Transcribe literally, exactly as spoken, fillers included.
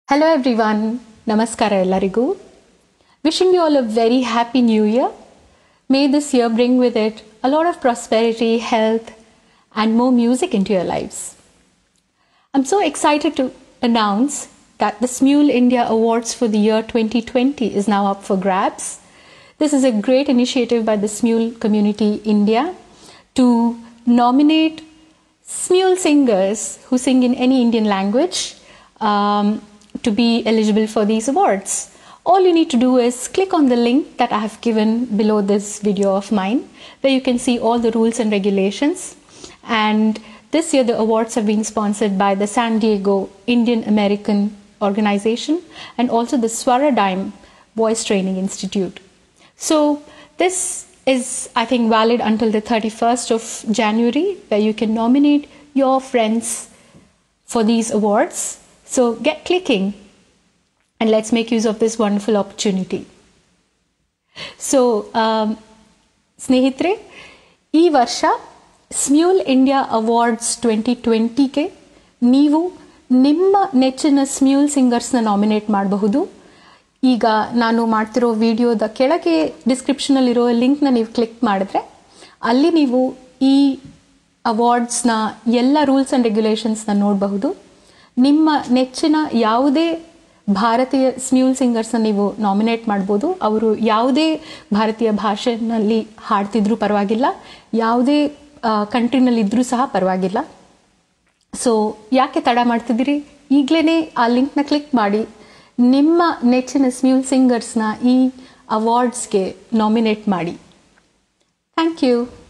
Hello everyone, Namaskara ellarigu. Wishing you all a very happy new year. May this year bring with it a lot of prosperity, health and more music into your lives. I'm so excited to announce that the Smule India Awards for the year twenty twenty is now up for grabs. This is a great initiative by the Smule Community India to nominate Smule singers who sing in any Indian language um, to be eligible for these awards. All you need to do is click on the link that I have given below this video of mine, where you can see all the rules and regulations. And this year the awards have been sponsored by the San Diego Indian American Organization and also the Swaradime Voice Training Institute. So this is, I think, valid until the thirty-first of January, where you can nominate your friends for these awards. So get clicking and let's make use of this wonderful opportunity. So, um, ಸ್ನೇಹಿತರೆ, ಈ ವರ್ಷ Smule India awards twenty ಟ್ವೆಂಟಿಗೆ ನೀವು ನಿಮ್ಮ ನೆಚ್ಚಿನ Smule ಸಿಂಗರ್ಸ್ನ nominate ಮಾಡಬಹುದು. ಈಗ ನಾನು ಮಾಡ್ತಿರೋ ವಿಡಿಯೋದ ಕೆಳಗೆ ಡಿಸ್ಕ್ರಿಪ್ಷನಲ್ಲಿರೋ ಲಿಂಕ್ನ ನೀವು ಕ್ಲಿಕ್ ಮಾಡಿದ್ರೆ ಅಲ್ಲಿ ನೀವು ಈ ಅವಾರ್ಡ್ಸ್ನ ಎಲ್ಲ ರೂಲ್ಸ್ ಆ್ಯಂಡ್ ರೆಗ್ಯುಲೇಷನ್ಸ್ನ ನೋಡಬಹುದು. ನಿಮ್ಮ ನೆಚ್ಚಿನ ಯಾವುದೇ ಭಾರತೀಯ ಸ್ಮ್ಯೂಲ್ ಸಿಂಗರ್ಸ್ನ ನೀವು ನಾಮಿನೇಟ್ ಮಾಡ್ಬೋದು. ಅವರು ಯಾವುದೇ ಭಾರತೀಯ ಭಾಷೆನಲ್ಲಿ ಹಾಡ್ತಿದ್ರೂ ಪರವಾಗಿಲ್ಲ, ಯಾವುದೇ ಕಂಟ್ರಿನಲ್ಲಿದ್ದರೂ ಸಹ ಪರವಾಗಿಲ್ಲ. ಸೊ ಯಾಕೆ ತಡ ಮಾಡ್ತಿದ್ದೀರಿ? ಈಗಲೇ ಆ ಲಿಂಕ್ನ ಕ್ಲಿಕ್ ಮಾಡಿ ನಿಮ್ಮ ನೆಚ್ಚಿನ ಸ್ಮ್ಯೂಲ್ ಸಿಂಗರ್ಸ್ನ ಈ ಅವಾರ್ಡ್ಸ್ಗೆ ನಾಮಿನೇಟ್ ಮಾಡಿ. Thank you.